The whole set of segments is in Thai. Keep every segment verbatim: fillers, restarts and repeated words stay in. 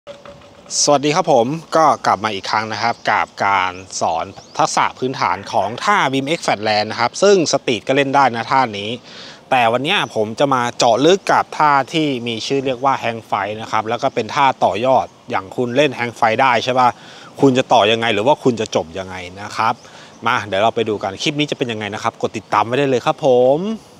สวัสดีครับผมก็กลับมาอีกครั้งนะครับกับการสอนทักษะพื้นฐานของท่า บี เอ็ม เอ็กซ์ Flatland นะครับซึ่งสตรีทก็เล่นได้นะท่านี้แต่วันนี้ผมจะมาเจาะลึกกับท่าที่มีชื่อเรียกว่าแฮงไฟนะครับแล้วก็เป็นท่าต่อยอดอย่างคุณเล่นแฮงไฟได้ใช่ป่ะคุณจะต่อยังไงหรือว่าคุณจะจบยังไงนะครับมาเดี๋ยวเราไปดูกันคลิปนี้จะเป็นยังไงนะครับกดติดตามไว้ได้เลยครับผม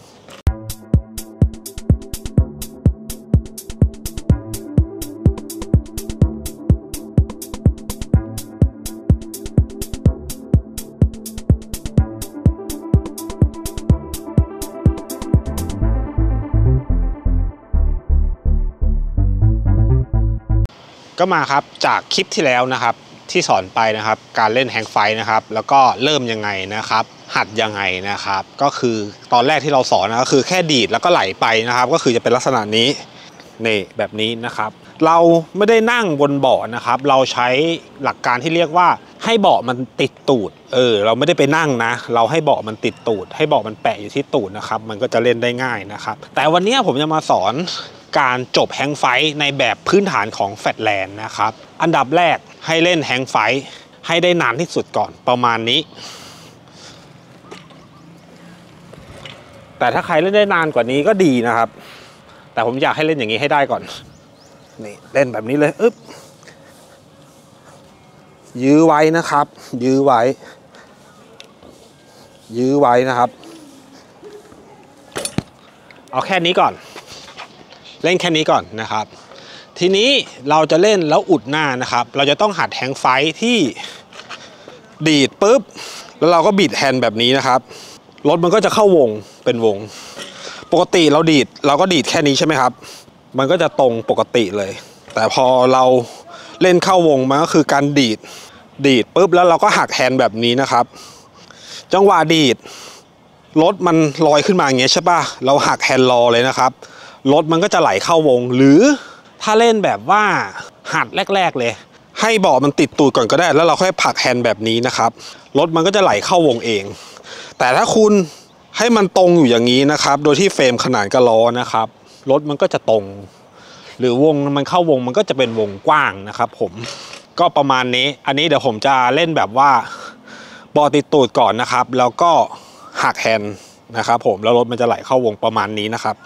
ก็มาครับจากคลิปที่แล้วนะครับที่สอนไปนะครับการเล่นแฮงไฟนะครับแล้วก็เริ่มยังไงนะครับหัดยังไงนะครับก็คือตอนแรกที่เราสอนนะก็คือแค่ดีดแล้วก็ไหลไปนะครับก็คือจะเป็นลักษณะนี้นี่แบบนี้นะครับเราไม่ได้นั่งบนเบาะนะครับเราใช้หลักการที่เรียกว่าให้เบาะมันติดตูดเออเราไม่ได้ไปนั่งนะเราให้เบาะมันติดตูดให้เบาะมันแปะอยู่ที่ตูดนะครับมันก็จะเล่นได้ง่ายนะครับแต่วันนี้ผมจะมาสอนการจบแฮงไฟในแบบพื้นฐานของแฟลตแลนด์นะครับอันดับแรกให้เล่นแฮงไฟให้ได้นานที่สุดก่อนประมาณนี้แต่ถ้าใครเล่นได้นานกว่านี้ก็ดีนะครับแต่ผมอยากให้เล่นอย่างนี้ให้ได้ก่อนนี่เล่นแบบนี้เลยอึ๊บยื้อไว้นะครับยื้อไว้ยื้อไว้นะครับเอาแค่นี้ก่อนเล่นแค่นี้ก่อนนะครับทีนี้เราจะเล่นแล้วอุดหน้านะครับเราจะต้องหัดแฮงไฟที่ดีดปุ๊บแล้วเราก็บีดแฮนด์แบบนี้นะครับรถมันก็จะเข้าวงเป็นวงปกติเราดีดเราก็ดีดแค่นี้ใช่ไหมครับมันก็จะตรงปกติเลยแต่พอเราเล่นเข้าวงมันก็คือการดีดดีดปุ๊บแล้วเราก็หักแฮนด์แบบนี้นะครับจังหวะดีดรถมันลอยขึ้นมาอย่างเงี้ยใช่ป่ะเราหักแฮนด์รอเลยนะครับรถมันก็จะไหลเข้าวงหรือถ้าเล่นแบบว่าหัดแรกๆเลยให้เบาะมันติดตูดก่อนก็ได้แล้วเราค่อยผลักแฮนด์แบบนี้นะครับรถมันก็จะไหลเข้าวงเองแต่ถ้าคุณให้มันตรงอยู่อย่างนี้นะครับโดยที่เฟรมขนานกับล้อนะครับรถมันก็จะตรงหรือวงมันเข้าวงมันก็จะเป็นวงกว้างนะครับผมก็ประมาณนี้อันนี้เดี๋ยวผมจะเล่นแบบว่าเบาะติดตูดก่อนนะครับแล้วก็หักแฮนด์นะครับผมแล้วรถมันจะไหลเข้าวงประมาณนี้นะครับ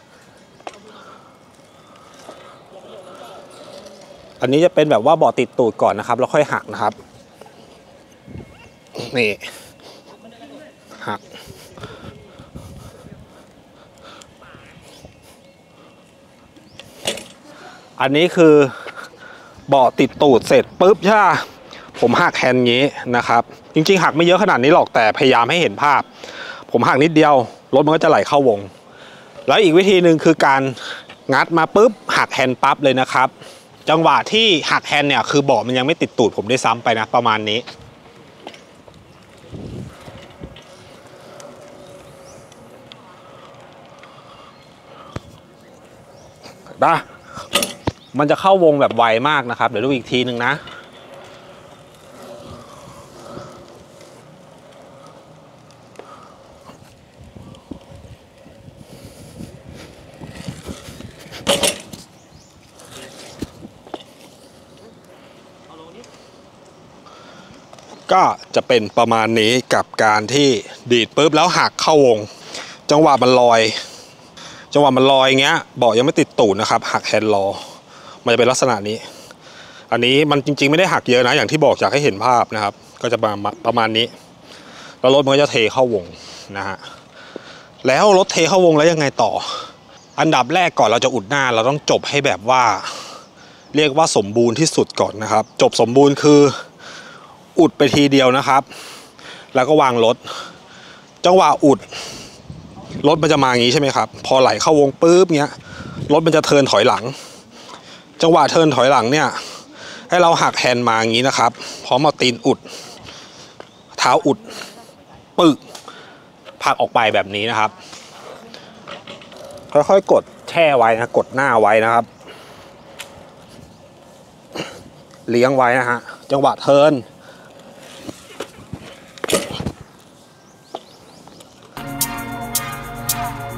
อันนี้จะเป็นแบบว่าเบาะติดตูดก่อนนะครับแล้วค่อยหักนะครับนี่หักอันนี้คือเบาะติดตูดเสร็จปุ๊บใช่ไหมผมหักแฮนด์งี้นะครับจริงๆหักไม่เยอะขนาดนี้หรอกแต่พยายามให้เห็นภาพผมหักนิดเดียวรถมันก็จะไหลเข้าวงแล้วอีกวิธีหนึ่งคือการงัดมาปุ๊บหักแฮนด์ปั๊บเลยนะครับจังหวะที่หักแฮนด์เนี่ยคือเบาะมันยังไม่ติดตูดผมได้ซ้ำไปนะประมาณนี้ได้มันจะเข้าวงแบบไวมากนะครับเดี๋ยวดูอีกทีหนึ่งนะก็จะเป็นประมาณนี้กับการที่ดีดปุ๊บแล้วหักเข้าวงจังหวะมันลอยจังหวะมันลอยเงี้ยเบาะยังไม่ติดตูดนะครับหักแฮนด์รอมันจะเป็นลักษณะนี้อันนี้มันจริงๆไม่ได้หักเยอะนะอย่างที่บอกอยากให้เห็นภาพนะครับก็จะมาประมาณนี้แล้วรถมันก็จะเทเข้าวงนะฮะแล้วรถเทเข้าวงแล้วยังไงต่ออันดับแรกก่อนเราจะอุดหน้าเราต้องจบให้แบบว่าเรียกว่าสมบูรณ์ที่สุดก่อนนะครับจบสมบูรณ์คืออุดไปทีเดียวนะครับแล้วก็วางรถจังหวะอุดรถมันจะมาอย่างนี้ใช่ไหมครับพอไหลเข้าวงปุ๊บเงี้ยรถมันจะเทิร์นถอยหลังจังหวะเทิร์นถอยหลังเนี่ยให้เราหักแฮนด์มาอย่างนี้นะครับพร้อมเอาตีนอุดเท้าอุดปึกผลักออกไปแบบนี้นะครับค่อยๆกดแช่ไว้นะกดหน้าไว้นะครับเลี้ยงไว้นะฮะจังหวะเทิร์น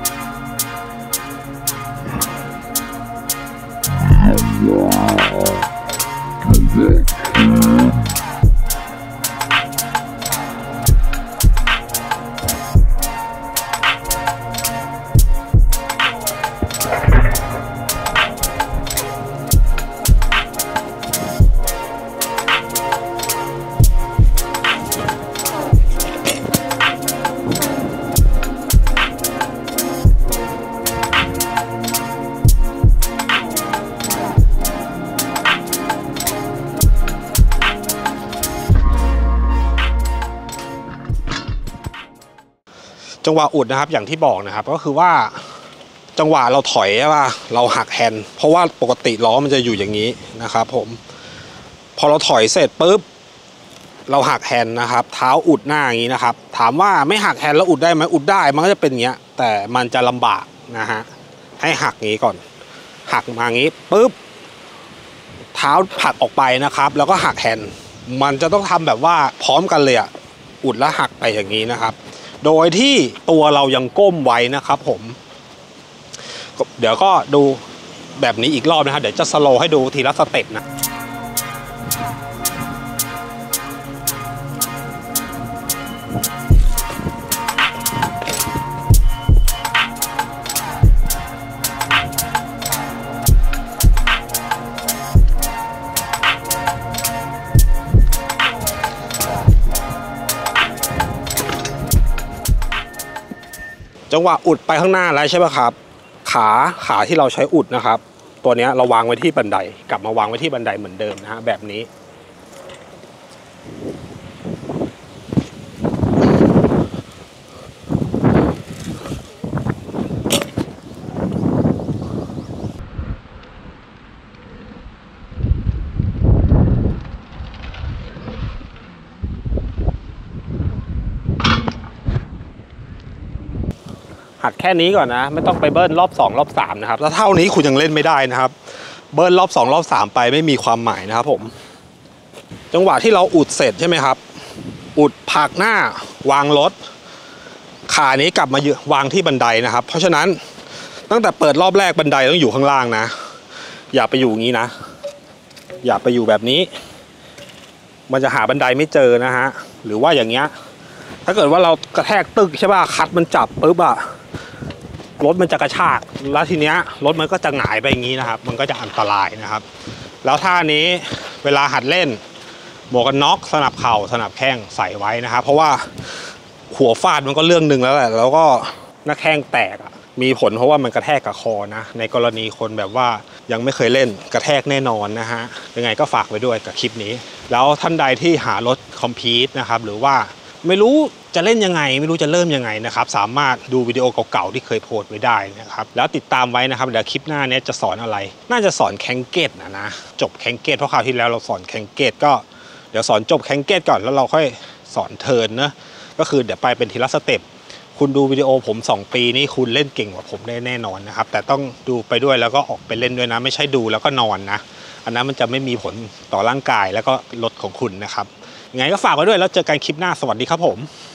Wow. จังหวะอุดนะครับอย่างที่บอกนะครับก็คือว่าจังหวะเราถอยใช่ป่ะเราหักแฮนด์เพราะว่าปกติล้อมันจะอยู่อย่างนี้นะครับผมพอเราถอยเสร็จปุ๊บเราหักแฮนด์นะครับเท้าอุดหน้าอย่างนี้นะครับถามว่าไม่หักแฮนด์แล้วอุดได้ไหมอุดได้มันก็จะเป็นอย่างเงี้ยแต่มันจะลำบากนะฮะให้หักงี้ก่อนหักมางี้ปุ๊บเท้าผลักออกไปนะครับแล้วก็หักแฮนด์มันจะต้องทำแบบว่าพร้อมกันเลยอะอุดแล้วหักไปอย่างนี้นะครับโดยที่ตัวเรายังก้มไว้นะครับผมเดี๋ยวก็ดูแบบนี้อีกรอบนะครับเดี๋ยวจะสโลว์ให้ดูทีละสเต็ปนะจังหวะอุดไปข้างหน้าแล้วใช่ไหมครับขาขาที่เราใช้อุดนะครับตัวนี้เราวางไว้ที่บันไดกลับมาวางไว้ที่บันไดเหมือนเดิมนะฮะแบบนี้หัดแค่นี้ก่อนนะไม่ต้องไปเบิ้ลรอบสองรอบสามนะครับถ้าเท่านี้คุณยังเล่นไม่ได้นะครับเบิ้ลรอบสองรอบสามไปไม่มีความหมายนะครับผมจังหวะที่เราอุดเสร็จใช่ไหมครับอุดผลักหน้าวางรถขานี้กลับมาวางที่บันไดนะครับเพราะฉะนั้นตั้งแต่เปิดรอบแรกบันไดต้องอยู่ข้างล่างนะอย่าไปอยู่อย่างนี้นะอย่าไปอยู่แบบนี้มันจะหาบันไดไม่เจอนะฮะหรือว่าอย่างเงี้ยถ้าเกิดว่าเรากระแทกตึกใช่ป่ะคัดมันจับปุ๊บอะรถมันจะกระชากแล้วทีเนี้ยรถมันก็จะหงายไปอย่างนี้นะครับมันก็จะอันตรายนะครับแล้วท่านี้เวลาหัดเล่นหมวกกันน็อกสนับเข่าสนับแข้งใส่ไว้นะครับเพราะว่าหัวฟาดมันก็เรื่องหนึ่งแล้วแหละแล้วก็หน้าแข้งแตกมีผลเพราะว่ามันกระแทกกับคอนะในกรณีคนแบบว่ายังไม่เคยเล่นกระแทกแน่นอนนะฮะยังไงก็ฝากไว้ด้วยกับคลิปนี้แล้วท่านใดที่หารถคอมพีทนะครับหรือว่าไม่รู้จะเล่นยังไงไม่รู้จะเริ่มยังไงนะครับสามารถดูวิดีโอเก่าๆที่เคยโพสต์ไว้ได้นะครับแล้วติดตามไว้นะครับเดี๋ยวคลิปหน้านี้จะสอนอะไรน่าจะสอนแข่งเกตนะนะจบแข่งเกตเพราะคราวที่แล้วเราสอนแข่งเกตก็เดี๋ยวสอนจบแข่งเกตก่อนแล้วเราค่อยสอนเทิร์นนะก็คือเดี๋ยวไปเป็นทีละสเต็ปคุณดูวิดีโอผมสองปีนี่คุณเล่นเก่งกว่าผมได้แน่นอนนะครับแต่ต้องดูไปด้วยแล้วก็ออกไปเล่นด้วยนะไม่ใช่ดูแล้วก็นอนนะอันนั้นมันจะไม่มีผลต่อร่างกายแล้วก็รถของคุณนะครับยังไงก็ฝากไว้ด้วยแล้วเจอกันคลิปหน้าสวัสดีครับผม